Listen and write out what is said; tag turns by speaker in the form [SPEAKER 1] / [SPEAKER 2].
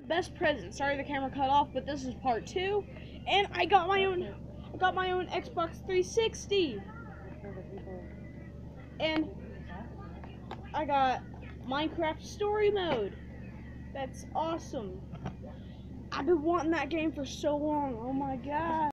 [SPEAKER 1] Best present. Sorry the camera cut off, but this is part 2. And I got my own Xbox 360. And I got Minecraft story mode. That's awesome. I've been wanting that game for so long. Oh my god.